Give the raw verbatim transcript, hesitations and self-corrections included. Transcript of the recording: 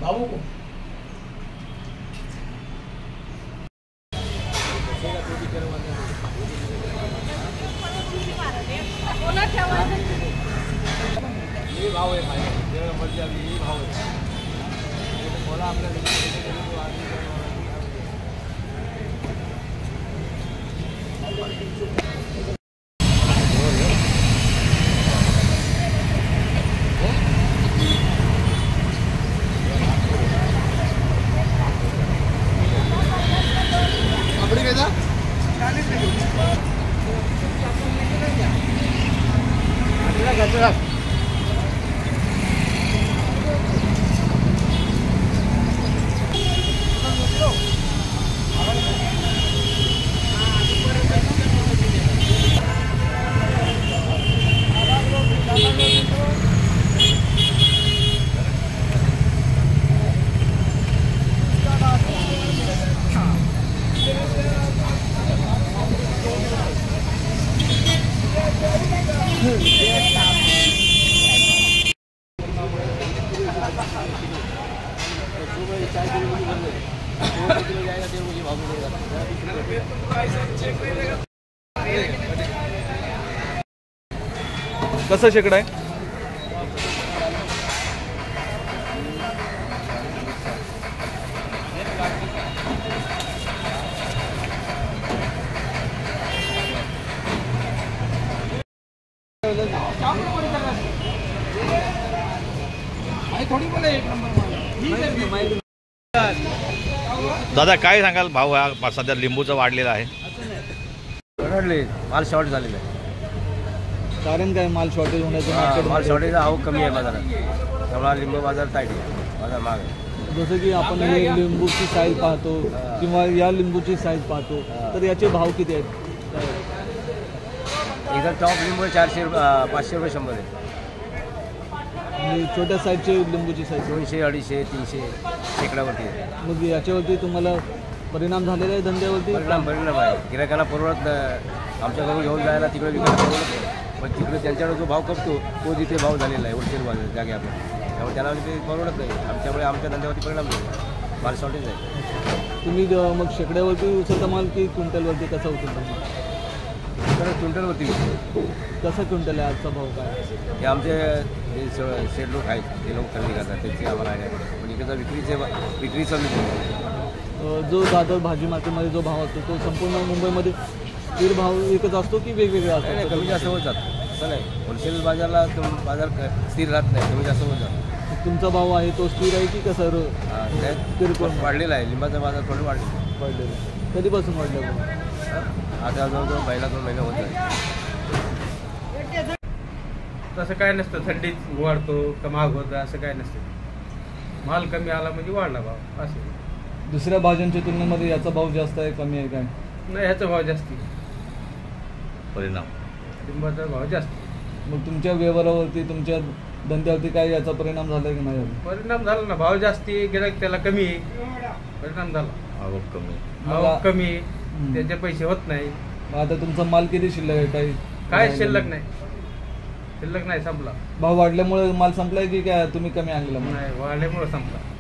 बाबू को ये भाव है भाई, ये मर्जी अभी ये भाव है। बोला आपने अपनी बेटा गजरा कसं शेकडा आहे? दादा काय सांगाल भाव हा सध्या लिंबूचा वाढलेला आहे? वाढले, माल शॉर्ट झालेला आहे. कारण काय माल शॉर्टेज होण्याचं? माल शॉर्टेज हा कमी आहे बाजारात, त्यामुळे लिंबू बाजार टाईट आहे, बाजार महाग आहे. जसं की आपण हे लिंबूची साईज पाहतो किंवा या लिंबूची साईज पाहतो तर याचे भाव किती आहेत? इथं टॉप लिंबू चारशे पाचशे रुपये शंभर आहे. आणि छोट्या साईजचे लिंबूची साईज दोनशे अडीचशे तीनशे शेकड्यावरती आहे. मग याच्यावरती तुम्हाला परिणाम झालेला आहे धंद्यावरती? परिणाम परिणाम आहे. गिरायकांना परवडत नाही, आमच्याकडून घेऊन जायला तिकडे विकायला परवडत नाही, पण तिकडे त्यांच्याकडे जो भाव कपतो तो तिथे भाव झालेला आहे होलसेल बाजार जागे आपल्या, त्यामुळे त्यांना ते परवडत नाही. आमच्यामुळे आमच्या धंद्यावरती परिणाम झाला, माल शॉर्टेज आहे. तुम्ही मग शेकड्यावरती उचलता माल की क्विंटलवरती कसा उचलता? तर क्विंटलवरती घेतो. कसा क्विंटल आहे आजचा भाव काय? हे आमचे जे शेड लोक आहेत ते लोक खरेदी करतात, त्याची आम्हाला आहे. पण इकडचा विक्रीचे विक्रीचा जो दादर भाजी मार्केटमध्ये जो भाव असतो तो संपूर्ण मुंबईमध्ये स्थिर भाव एकच असतो की वेगवेगळा असतो? नाही, कमी जास्त होत जातं, असं नाही. होलसेल बाजारला तुम बाजार स्थिर राहत नाही, कमी जास्त होत जातं. तुमचा भाव आहे तो स्थिर आहे की कसं किरकोळ वाढलेला आहे? लिंबाचा बाजार थोडं वाढलेला वाढलेलं. कधीपासून वाढलं? आता जवळजवळ पहिला दोन महिने होत आहे. तसं काय नसतं, थंडीत वाढतो का महाग होतं असं काय नसतं. माल कमी आला म्हणजे वाढला भाव असं. दुसऱ्या भाज्यांच्या तुलनेमध्ये याचा भाव जास्त आहे कमी आहे काय? नाही, ह्याचा भाव जास्ती, परिणाम लिंबाचा भाव जास्त. मग तुमच्या व्यवहारावरती तुमच्या धंद्यावरती काय याचा परिणाम झाला की नाही? परिणाम झाला ना, भाव जास्ती, गिराईक त्याला कमी, परिणाम झाला. आवक कमी, आवक कमी, त्याचे पैसे होत नाही. आता तुमचा माल किती शिल्लक आहे? काही काय शिल्लक नाही, शिल्लक नाही, संपला. भाव वाढल्यामुळे माल संपलाय की काय तुम्ही कमी आणला? नाही, वाढल्यामुळे संपला.